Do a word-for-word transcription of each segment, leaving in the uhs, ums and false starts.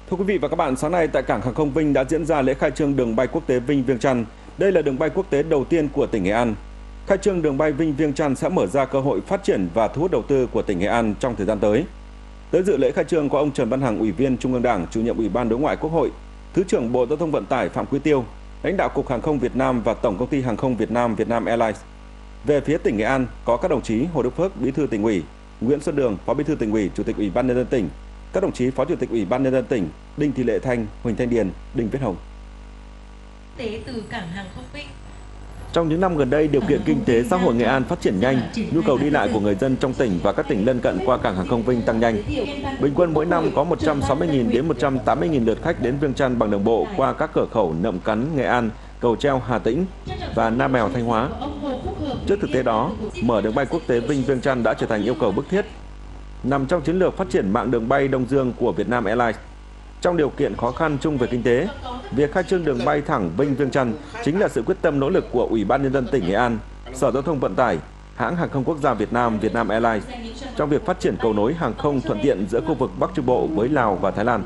Thưa quý vị và các bạn, sáng nay tại cảng hàng không Vinh đã diễn ra lễ khai trương đường bay quốc tế Vinh Viêng Chăn. Đây là đường bay quốc tế đầu tiên của tỉnh Nghệ An. Khai trương đường bay Vinh Viêng Chăn sẽ mở ra cơ hội phát triển và thu hút đầu tư của tỉnh Nghệ An trong thời gian tới. Tới dự lễ khai trương có ông Trần Văn Hằng, Ủy viên Trung ương Đảng, Chủ nhiệm Ủy ban Đối ngoại Quốc hội, Thứ trưởng Bộ Giao thông Vận tải Phạm Quý Tiêu, lãnh đạo Cục Hàng không Việt Nam và Tổng công ty Hàng không Việt Nam Vietnam Airlines. Về phía tỉnh Nghệ An có các đồng chí Hồ Đức Phước, Bí thư Tỉnh ủy, Nguyễn Xuân Đường, Phó Bí thư Tỉnh ủy, Chủ tịch Ủy ban nhân dân tỉnh, các đồng chí Phó Chủ tịch Ủy ban nhân dân tỉnh Đinh Thị Lệ Thanh, Huỳnh Thanh Điền, Đinh Viết Hồng. Từ cảng hàng không Vinh. Trong những năm gần đây, điều kiện kinh tế xã hội Nghệ An phát triển nhanh, nhu cầu đi lại của người dân trong tỉnh và các tỉnh lân cận qua cảng hàng không Vinh tăng nhanh. Bình quân mỗi năm có một trăm sáu mươi nghìn đến một trăm tám mươi nghìn lượt khách đến Viêng Chăn bằng đường bộ qua các cửa khẩu Nậm Cắn, Nghệ An, Cầu Treo, Hà Tĩnh và Nam Mèo, Thanh Hóa. Trước thực tế đó, mở đường bay quốc tế Vinh Viêng Chăn đã trở thành yêu cầu bức thiết, nằm trong chiến lược phát triển mạng đường bay Đông Dương của Vietnam Airlines. Trong điều kiện khó khăn chung về kinh tế, việc khai trương đường bay thẳng Vinh Viêng Chăn chính là sự quyết tâm nỗ lực của Ủy ban nhân dân tỉnh Nghệ An, Sở Giao thông Vận tải, hãng hàng không quốc gia Việt Nam Vietnam Airlines trong việc phát triển cầu nối hàng không thuận tiện giữa khu vực Bắc Trung Bộ với Lào và Thái Lan.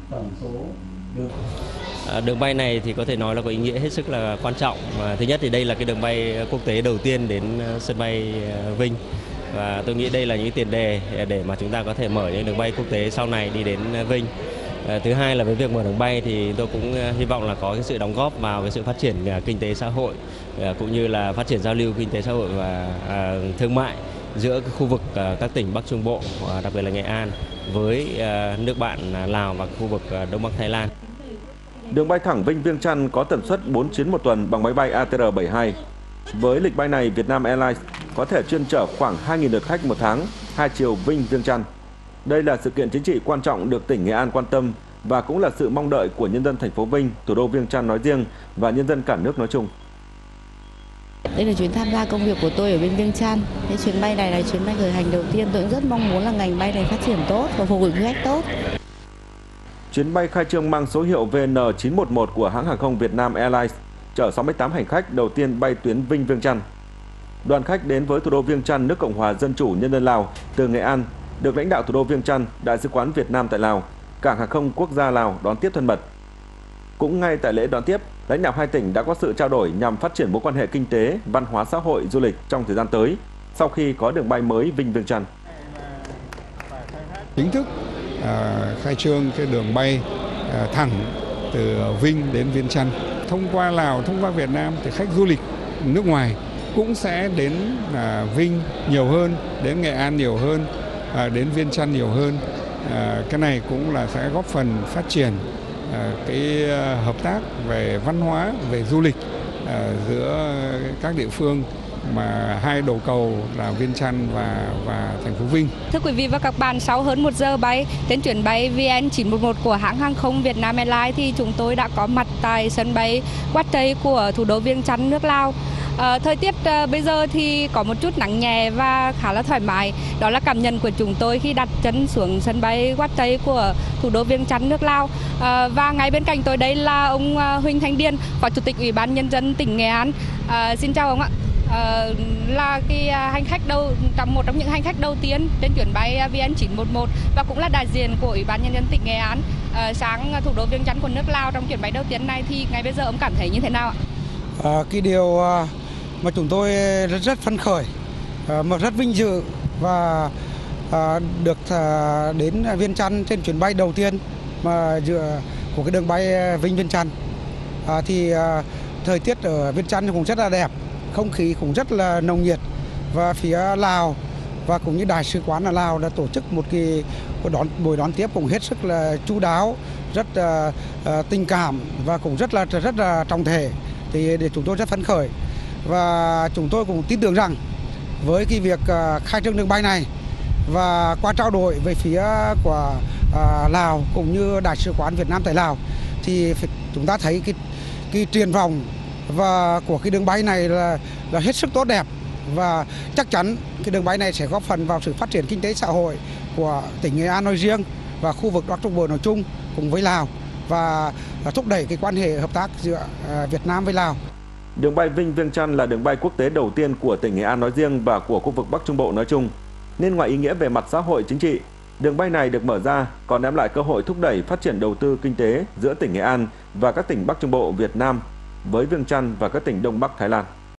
À, đường bay này thì có thể nói là có ý nghĩa hết sức là quan trọng. Và thứ nhất thì đây là cái đường bay quốc tế đầu tiên đến sân bay Vinh. Và tôi nghĩ đây là những tiền đề để mà chúng ta có thể mở những đường bay quốc tế sau này đi đến Vinh. À, thứ hai là với việc mở đường bay thì tôi cũng hy vọng là có cái sự đóng góp vào cái sự phát triển kinh tế xã hội à, cũng như là phát triển giao lưu kinh tế xã hội và à, thương mại giữa cái khu vực à, các tỉnh Bắc Trung Bộ, à, đặc biệt là Nghệ An với à, nước bạn Lào và khu vực à, Đông Bắc Thái Lan. Đường bay thẳng Vinh Viêng Chăn có tần suất bốn chuyến một tuần bằng máy bay A T R bảy mươi hai. Với lịch bay này, Vietnam Airlines có thể chuyên chở khoảng hai nghìn lượt khách một tháng, hai chiều Vinh Viêng Chăn. Đây là sự kiện chính trị quan trọng được tỉnh Nghệ An quan tâm và cũng là sự mong đợi của nhân dân thành phố Vinh, thủ đô Viêng Chăn nói riêng và nhân dân cả nước nói chung. Đây là chuyến tham gia công việc của tôi ở bên Viêng Chăn. Cái chuyến bay này là chuyến bay khởi hành đầu tiên. Tôi cũng rất mong muốn là ngành bay này phát triển tốt và phục vụ khách tốt. Chuyến bay khai trương mang số hiệu V N chín một một của hãng hàng không Vietnam Airlines chở sáu mươi tám hành khách đầu tiên bay tuyến Vinh Viêng Chăn. Đoàn khách đến với thủ đô Viêng Chăn, nước Cộng hòa Dân chủ Nhân dân Lào từ Nghệ An được lãnh đạo thủ đô Viêng Chăn, Đại sứ quán Việt Nam tại Lào, cảng hàng không quốc gia Lào đón tiếp thân mật. Cũng ngay tại lễ đón tiếp, lãnh đạo hai tỉnh đã có sự trao đổi nhằm phát triển mối quan hệ kinh tế, văn hóa xã hội, du lịch trong thời gian tới sau khi có đường bay mới Vinh Viêng Chăn. Chính thức à, khai trương cái đường bay à, thẳng từ Vinh đến Viêng Chăn. Thông qua Lào, thông qua Việt Nam thì khách du lịch nước ngoài cũng sẽ đến à, Vinh nhiều hơn, đến Nghệ An nhiều hơn, à, đến Viêng Chăn nhiều hơn. À, cái này cũng là sẽ góp phần phát triển à, cái à, hợp tác về văn hóa, về du lịch à, giữa các địa phương mà hai đầu cầu là Viêng Chăn và và thành phố Vinh. Thưa quý vị và các bạn, sau hơn một giờ bay trên chuyến bay V N chín một một của hãng hàng không Vietnam Airlines thì chúng tôi đã có mặt tại sân bay Quát Tây của thủ đô Viêng Chăn, nước Lào. À, thời tiết à, bây giờ thì có một chút nắng nhẹ và khá là thoải mái. Đó là cảm nhận của chúng tôi khi đặt chân xuống sân bay Quát Tây của thủ đô Viêng Chăn, nước Lào. À, và ngay bên cạnh tôi đây là ông Huỳnh Thanh Điền, Phó Chủ tịch Ủy ban nhân dân tỉnh Nghệ An. À, xin chào ông ạ. Uh, là cái hành khách đầu trong một trong những hành khách đầu tiên trên chuyến bay V N chín một một và cũng là đại diện của Ủy ban nhân dân tỉnh Nghệ An uh, sang thủ đô Viêng Chăn của nước Lào trong chuyến bay đầu tiên này, thì ngay bây giờ ông cảm thấy như thế nào ạ? Uh, cái điều uh, mà chúng tôi rất rất phấn khởi, uh, mà rất vinh dự và uh, được uh, đến Viêng Chăn trên chuyến bay đầu tiên mà dựa của cái đường bay Vinh Viêng Chăn. Uh, thì uh, thời tiết ở Viêng Chăn cũng rất là đẹp. Không khí cũng rất là nồng nhiệt và phía Lào và cũng như Đại sứ quán ở Lào đã tổ chức một cái đón buổi đón tiếp cũng hết sức là chu đáo, rất uh, uh, tình cảm và cũng rất là rất là trọng thể, thì để chúng tôi rất phấn khởi và chúng tôi cũng tin tưởng rằng với cái việc uh, khai trương đường bay này và qua trao đổi về phía của uh, Lào cũng như Đại sứ quán Việt Nam tại Lào thì chúng ta thấy cái cái triển vọng và của cái đường bay này là là hết sức tốt đẹp và chắc chắn cái đường bay này sẽ góp phần vào sự phát triển kinh tế xã hội của tỉnh Nghệ An nói riêng và khu vực Bắc Trung Bộ nói chung cùng với Lào và thúc đẩy cái quan hệ hợp tác giữa Việt Nam với Lào. Đường bay Vinh Viêng Chăn là đường bay quốc tế đầu tiên của tỉnh Nghệ An nói riêng và của khu vực Bắc Trung Bộ nói chung, nên ngoài ý nghĩa về mặt xã hội chính trị, Đường bay này được mở ra còn đem lại cơ hội thúc đẩy phát triển đầu tư kinh tế giữa tỉnh Nghệ An và các tỉnh Bắc Trung Bộ Việt Nam với Viêng Chăn và các tỉnh Đông Bắc Thái Lan.